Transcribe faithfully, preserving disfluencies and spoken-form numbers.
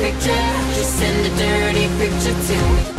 picture, just send a dirty picture to me.